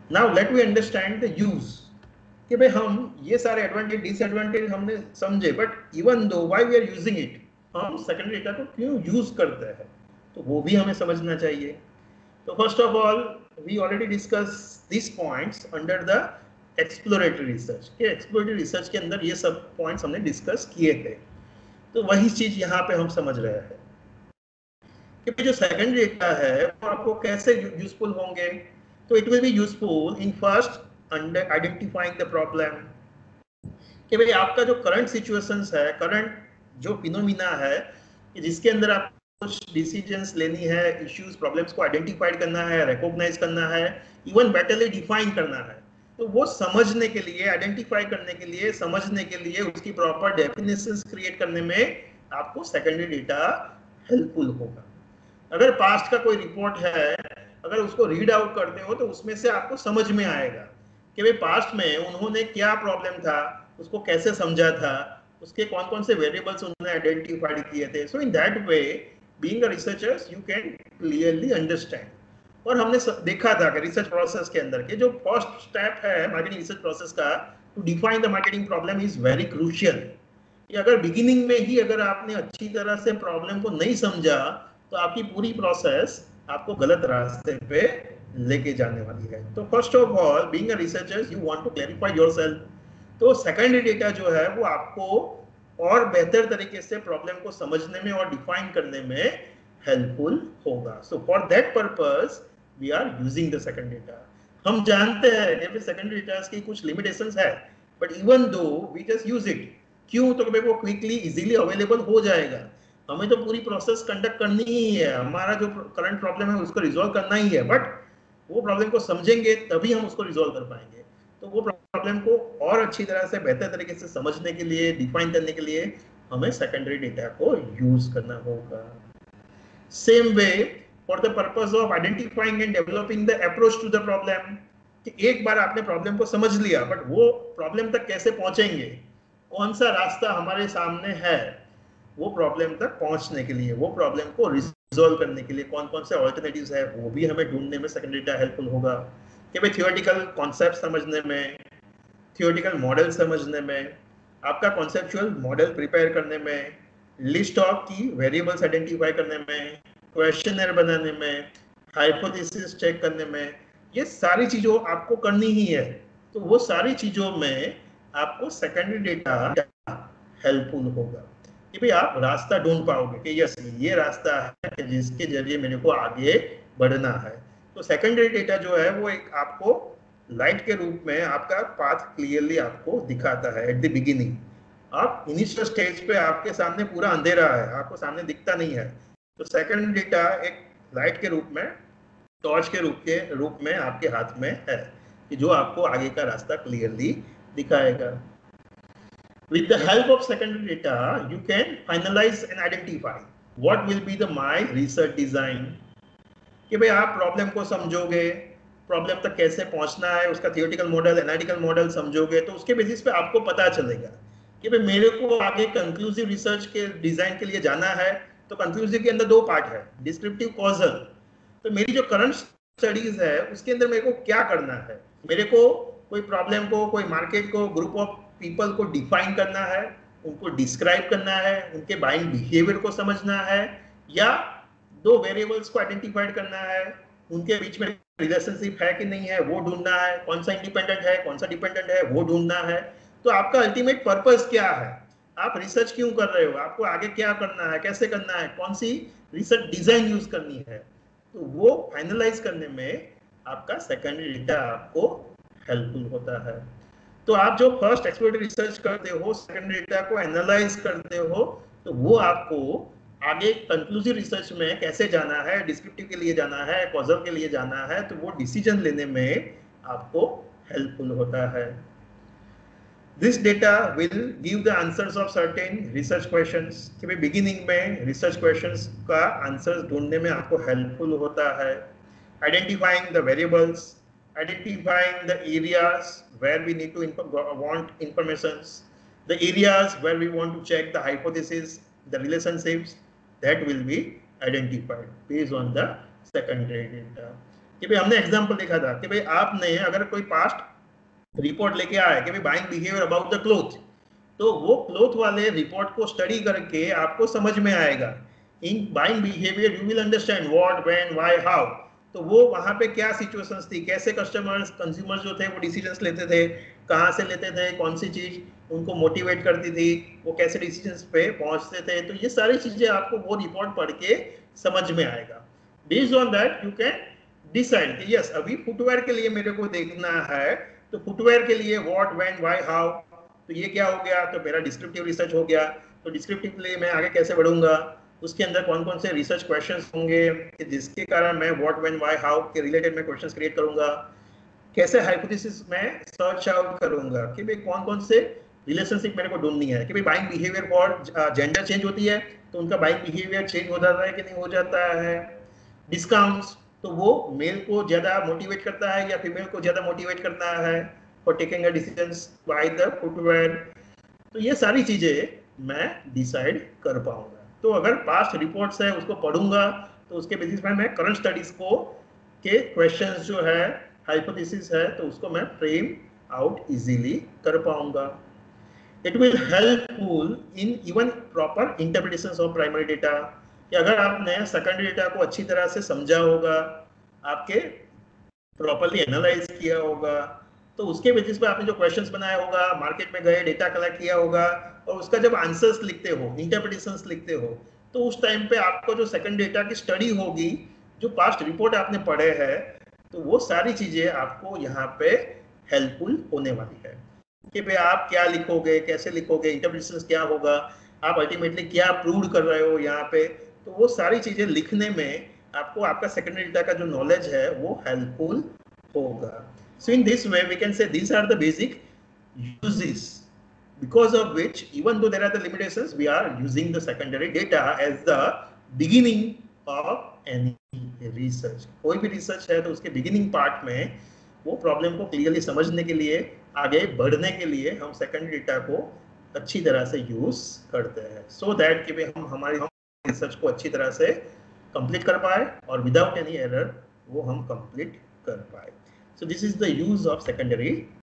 Now let we understand the use कि भाई हम ये सारे एडवांटेज डिसएडवांटेज हमने समझे, but even though why we are using it, हम सेकेंडरी डेटा को क्यों यूज करते हैं, तो वो भी हमें समझना चाहिए. तो first of all we already discuss this points under the exploratory research. के एक्सप्लोरेटरी रिसर्च के अंदर ये सब पॉइंट्स हमने डिस्कस किए थे. तो वही चीज यहाँ पे हम समझ रहे हैं कि जो सेकेंडरी डेटा है वो आपको कैसे यूजफुल होंगे. तो it will be useful in first under identifying the problem, कि भाई आपका जो करंट सिचुएशंस है, करंट जो फिनोमिना है जिसके अंदर आप कुछ डिसीजंस लेनी है, इश्यूज प्रॉब्लम्स को आइडेंटिफाइड करना है, रिकॉग्नाइज करना है, इवन बेटरली डिफाइन करना है, तो वो समझने के लिए, आइडेंटिफाई करने के लिए, समझने के लिए, उसकी प्रॉपर डेफिनेशंस क्रिएट करने में आपको सेकेंडरी डेटा हेल्पफुल होगा. अगर पास्ट का कोई रिपोर्ट है, अगर उसको रीड आउट करते हो तो उसमें से आपको समझ में आएगा कि भाई पास्ट में उन्होंने क्या प्रॉब्लम था, उसको कैसे समझा था, उसके कौन कौन से वेरिएबल्स उन्होंने आइडेंटिफाइड किए थे. So in that way being a researchers you can clearly understand. और हमने देखा था कि रिसर्च प्रोसेस के अंदर के जो फर्स्ट स्टेप है मार्केटिंग रिसर्च प्रोसेस का, to define the marketing problem is very crucial. कि अगर बिगिनिंग में ही अगर आपने अच्छी तरह से प्रॉब्लम को नहीं समझा तो आपकी पूरी प्रोसेस आपको गलत रास्ते पे लेके जाने वाली है. तो first of all being a researchers you want to clarify yourself. तो सेकेंडरी डेटा जो है वो आपको और बेहतर तरीके से प्रॉब्लम को समझने में और डिफाइन करने में हेल्पफुल होगा. So for that purpose we are using the secondary data. हम जानते हैं कि सेकेंडरी डेटा की कुछ लिमिटेशंस है, but even though we just use it. क्यों? तो वो क्विकली इजीली अवेलेबल हो जाएगा. हमें तो पूरी प्रोसेस कंडक्ट करनी ही है, हमारा जो करंट प्रॉब्लम है उसको रिजॉल्व करना ही है, बट वो प्रॉब्लम को समझेंगे तभी हम उसको रिजॉल्व कर पाएंगे. तो वो प्रॉब्लम को और अच्छी तरह से बेहतर तरीके से समझने के लिए, डिफाइन करने के लिए हमें सेकेंडरी डेटा को यूज करना होगा. Same way for the purpose of identifying and developing the approach to the problem, कि एक बार आपने प्रॉब्लम को समझ लिया, बट वो प्रॉब्लम तक कैसे पहुंचेंगे, कौन सा रास्ता हमारे सामने है वो प्रॉब्लम तक पहुंचने के लिए, वो प्रॉब्लम को रिजॉल्व करने के लिए कौन कौन से ऑल्टरनेटिव्स है वो भी हमें ढूंढने में सेकेंडरी डेटा हेल्पफुल होगा. कि भाई थियोरेटिकल कॉन्सेप्ट समझने में, थियोरेटिकल मॉडल समझने में, आपका कॉन्सेप्चुअल मॉडल प्रिपेयर करने में, list of key variables identify करने में, क्वेश्चनर बनाने में, हाइपोथेसिस चेक करने में, ये सारी चीजों आपको करनी ही है. तो वो सारी चीजों में आपको सेकेंडरी डेटा हेल्पफुल होगा कि भाई आप रास्ता ढूंढ पाओगे कि यस ये रास्ता है जिसके जरिए मेरे को आगे बढ़ना है. तो सेकेंडरी डेटा जो है वो एक आपको लाइट के रूप में आपका पाथ क्लियरली आपको दिखाता है एट द बिगिनिंग. आप इनिशियल स्टेज पे आपके सामने पूरा अंधेरा है, आपको सामने दिखता नहीं है, तो सेकेंड डेटा एक लाइट के रूप में, टॉर्च के रूप में आपके हाथ में है कि जो आपको आगे का रास्ता क्लियरली दिखाएगा. With the help of secondary data, you can finalize and identify what will be the my research design. कि भाई आप प्रॉब्लम को समझोगे, प्रॉब्लम तक कैसे पहुंचना है, उसका थियोरेटिकल मॉडल, एनालिटिकल मॉडल समझोगे, तो उसके बेसिस पे आपको पता चलेगा कि भाई मेरे को आगे कंक्लूसिव रिसर्च के डिजाइन के लिए जाना है. तो कंक्लूसिव के अंदर दो पार्ट है, डिस्क्रिप्टिव, कॉजल. तो मेरी जो करंट स्टडीज है उसके अंदर मेरे को क्या करना है, मेरे को कोई प्रॉब्लम को, कोई मार्केट को, ग्रुप ऑफ पीपल को डिफाइन करना है, उनको डिस्क्राइब करना है, उनके बाइंग बिहेवियर को समझना है, या दो वेरिएबल्स को आइडेंटिफाइड करना है, उनके बीच में रिलेशनशिप है कि नहीं है वो ढूंढना है, कौन सा इंडिपेंडेंट है, कौन सा डिपेंडेंट है वो ढूंढना है. तो आपका अल्टीमेट पर्पस क्या है, आप रिसर्च क्यों कर रहे हो, आपको आगे क्या करना है, कैसे करना है, कौन सी रिसर्च डिजाइन यूज करनी है, तो वो फाइनलाइज करने में आपका सेकेंडरी डेटा आपको हेल्पफुल होता है. तो आप जो फर्स्ट एक्सप्लोरेटरी रिसर्च करते हो, सेकेंडरी डेटा को एनालाइज करते हो, तो वो आपको आगे कंक्लूसिव रिसर्च में कैसे जाना है, डिस्क्रिप्टिव के लिए जाना है, कॉजल के लिए जाना है, तो वो डिसीजन लेने में आपको हेल्पफुल होता है. This data will give the answers of certain research questions. कि भाई बिगिनिंग में रिसर्च क्वेश्चंस का आंसर्स ढूंढने में आपको हेल्पफुल होता है. Identifying the variables, identifying the areas where we need to want informations, the areas where we want to check the hypothesis, the relationships, that will be identified based on the secondary data. कि भाई हमने example देखा था कि भाई आपने अगर कोई पास्ट रिपोर्ट लेके आया कि भाई buying behaviour about the cloth, तो वो क्लोथ वाले रिपोर्ट को स्टडी करके आपको समझ में आएगा in buying behaviour you will understand what when why how. तो वो वहां पे क्या सिचुएशंस थी, कैसे कस्टमर्स कंज्यूमर्स जो थे वो डिसीजंस लेते थे, कहाँ से लेते थे, कौन सी चीज उनको मोटिवेट करती थी, वो कैसे डिसीजंस पे पहुंचते थे। तो ये सारी चीजें आपको वो रिपोर्ट पढ़ के समझ में आएगा। Based on that you can decide कि यस अभी फुटवेयर के लिए मेरे को देखना है, तो फुटवेयर के लिए व्हाट व्हेन व्हाई हाउ, तो ये क्या हो गया, तो मेरा डिस्क्रिप्टिव रिसर्च हो गया। तो डिस्क्रिप्टिव के लिए मैं आगे कैसे बढ़ूंगा, उसके अंदर कौन कौन से रिसर्च क्वेश्चंस होंगे कि जिसके कारण मैं व्हाट व्हेन व्हाई हाउ के रिलेटेड मैं क्वेश्चंस क्रिएट करूंगा, कैसे हाइपोथेसिस में सर्च आउट करूंगा कि भाई कौन कौन से रिलेशनशिप मेरे को ढूंढनी है, कि भाई buying behaviour for gender change होती है तो उनका बाइंग बिहेवियर चेंज हो जाता है कि नहीं हो जाता है। डिस्काउंट्स, तो वो मेल को ज्यादा मोटिवेट करता है या फीमेल को ज्यादा मोटिवेट करता है for taking a decisions by the footwear. तो ये सारी चीजें मैं डिसाइड कर पाऊंगा। तो अगर पास्ट रिपोर्ट्स है उसको पढ़ूंगा तो उसके बेसिस पे मैं करंट स्टडीज को के क्वेश्चंस जो है, हाइपोथेसिस है, तो उसको मैं फ्रेम आउट इजीली कर पाऊंगा। It will helpful in even proper interpretation of primary data, कि अगर आपने सेकेंडरी डेटा को अच्छी तरह से समझा होगा, आपके प्रॉपरली एनालाइज किया होगा, तो उसके बेसिस पे आपने जो क्वेश्चंस बनाया होगा, मार्केट में गए डेटा कलेक्ट किया होगा, और उसका जब आंसर्स लिखते हो, इंटरप्रिटेशंस लिखते हो, तो उस टाइम पे आपको जो सेकंड डेटा की स्टडी होगी, जो पास्ट रिपोर्ट आपने पढ़े हैं, तो वो सारी चीजें आपको यहाँ पे हेल्पफुल होने वाली है कि भाई आप क्या लिखोगे, कैसे लिखोगे, इंटरप्रिटेशंस क्या होगा, आप अल्टीमेटली क्या प्रूव कर रहे हो यहाँ पे। तो वो सारी चीजें लिखने में आपको आपका सेकेंडरी डेटा का जो नॉलेज है वो हेल्पफुल होगा। So in this way we can say these are the basic uses because of which even though there are the limitations we are using the secondary data as the beginning of any research। कोई भी research है तो उसके beginning part में वो problem को clearly समझने के लिए, आगे बढ़ने के लिए हम सेकेंडरी डेटा को अच्छी तरह से यूज करते हैं सो दैट कि हम हमारी रिसर्च को अच्छी तरह से कंप्लीट कर पाए और विदाउट एनी एरर वो हम कंप्लीट कर पाए। So this is the use of secondary